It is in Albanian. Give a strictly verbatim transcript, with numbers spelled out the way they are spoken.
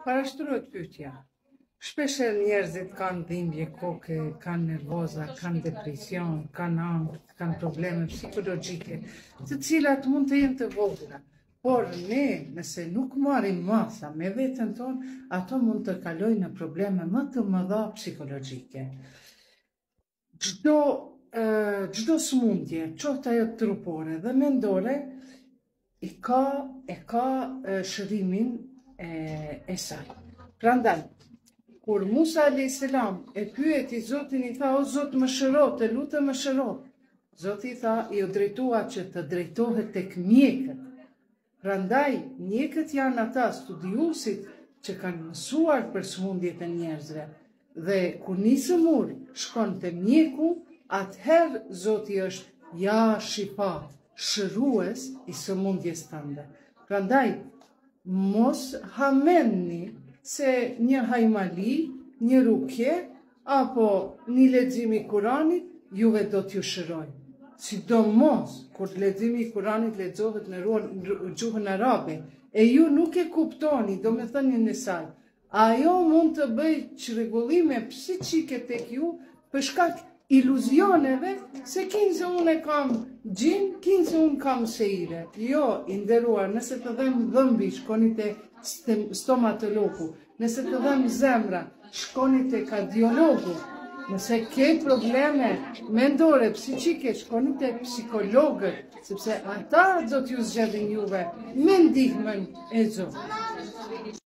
Parashtrohet pyetja. Shpesh njerëzit kanë dhimbje koke, kanë nervoza, kanë depresion, kanë angst, kanë probleme psikologjike, të cilat mund të jenë të vogla. Por ne, nëse nuk marrim masa me veten tonë, ato mund të kalojnë në probleme më të mëdha psikologjike. Çdo uh, çdo smundje, qoftë ajo trupore dhe mendore, i ka e ka uh, shërimin e, e saj. Prandaj, kur Musa alayhis salam e pyeti Zotin, i tha: "O Zot, më shëro, të lutem më shëro." Zoti i tha, i u drejtua që të drejtohet tek mjekët. Prandaj, mjekët janë ata studiusit që kanë mësuar për smundjet e njerëzve. Dhe kur nisë mur, shkon te mjeku, atëherë Zoti është ja shifa, shërues i sëmundjes tënde. Prandaj, mos hamenni se një hajmali, një rukje, apo një lexim i Kuranit juve do t'ju shëroj. Sidomos kur leximi i Kuranit lexohet në gjuhën arabe, e ju nuk e kuptoni, do me thënien e saj, ajo mund të bëj çrregullime psiqike tek ju për shkak iluzioneve se kinse unë kam gjin, kinse unë kam seire. Jo, i nderuar, nëse të dhem dhëmbi, shkoni te stomatologu. Nëse të dhem zemra, shkoni te kardiologu. Nëse ke probleme mendore, psiqike, shkoni te psikologët, sepse ata do t'ju zgjedhin juve me ndihmën e Zotit.